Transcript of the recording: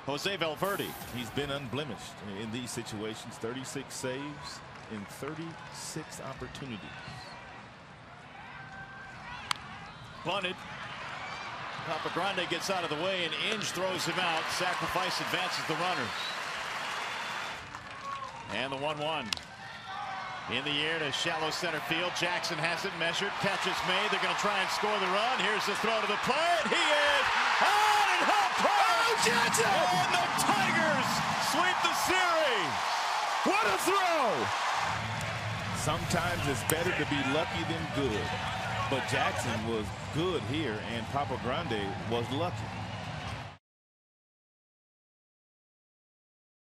Jose Valverde. He's been unblemished in these situations. 36 saves in 36 opportunities. Bunted. Papa Grande gets out of the way, and Inge throws him out. Sacrifice advances the runners. And the 1-1. In the air to shallow center field. Jackson has it measured. Catch is made. They're going to try and score the run. Here's the throw to the plate. He is on and home plate. Oh, Jackson! And the Tigers sweep the series. What a throw! Sometimes it's better to be lucky than good. But Jackson was good here, and Papa Grande was lucky.